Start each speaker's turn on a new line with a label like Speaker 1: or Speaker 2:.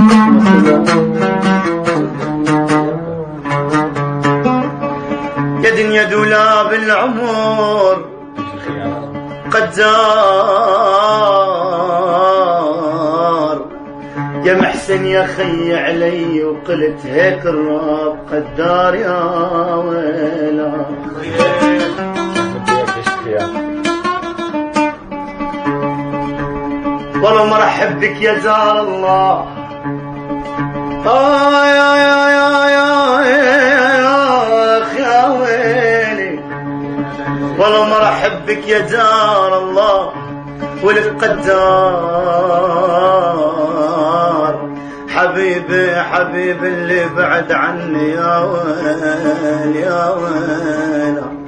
Speaker 1: يا دنيا دولاب العمر قدار، يا محسن يا خي علي وقلت هيك الرب قدار يا ويلا. والله مرحب بك يا زار الله، يا يا يا يا ويلي. والله مرحب بك يا زار الله ولك قدار، حبيبي حبيبي اللي بعد عني يا ويل يا ويل.